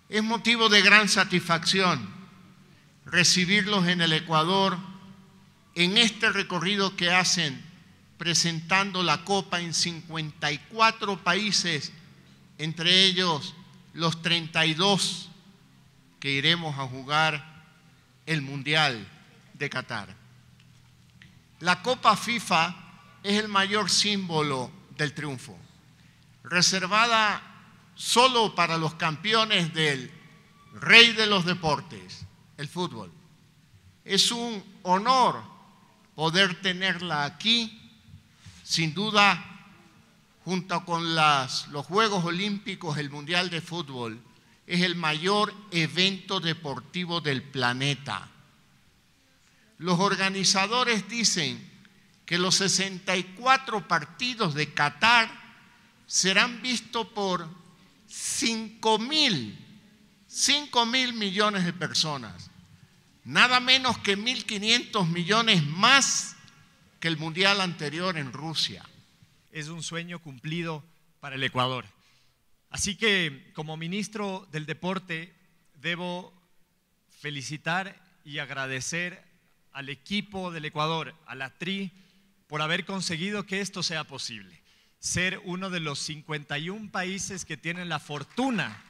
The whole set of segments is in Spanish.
Es motivo de gran satisfacción recibirlos en el Ecuador en este recorrido que hacen presentando la Copa en 54 países, entre ellos los 32 que iremos a jugar el Mundial de Qatar. La Copa FIFA es el mayor símbolo del triunfo, reservada solo para los campeones del rey de los deportes, el fútbol. Es un honor poder tenerla aquí, sin duda, junto con los Juegos Olímpicos, el Mundial de Fútbol, es el mayor evento deportivo del planeta. Los organizadores dicen que los 64 partidos de Qatar serán vistos por 5.000 millones de personas, nada menos que 1.500 millones más que el Mundial anterior en Rusia. Es un sueño cumplido para el Ecuador. Así que, como ministro del Deporte, debo felicitar y agradecer al equipo del Ecuador, a la TRI, por haber conseguido que esto sea posible. Ser uno de los 51 países que tienen la fortuna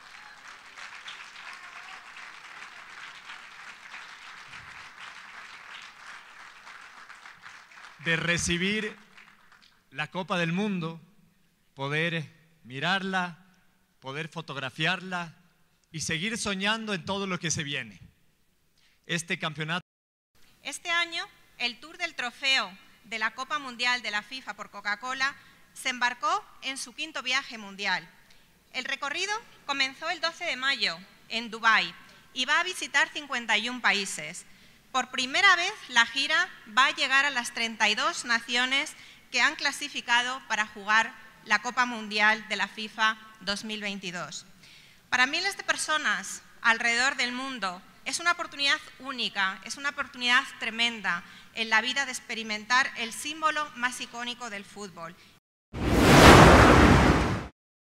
de recibir la Copa del Mundo, poder mirarla, poder fotografiarla y seguir soñando en todo lo que se viene. Este campeonato. Este año, el Tour del Trofeo de la Copa Mundial de la FIFA por Coca-Cola se embarcó en su 5º viaje mundial. El recorrido comenzó el 12 de mayo en Dubái y va a visitar 51 países. Por primera vez, la gira va a llegar a las 32 naciones que han clasificado para jugar la Copa Mundial de la FIFA 2022. Para miles de personas alrededor del mundo es una oportunidad única, es una oportunidad tremenda en la vida de experimentar el símbolo más icónico del fútbol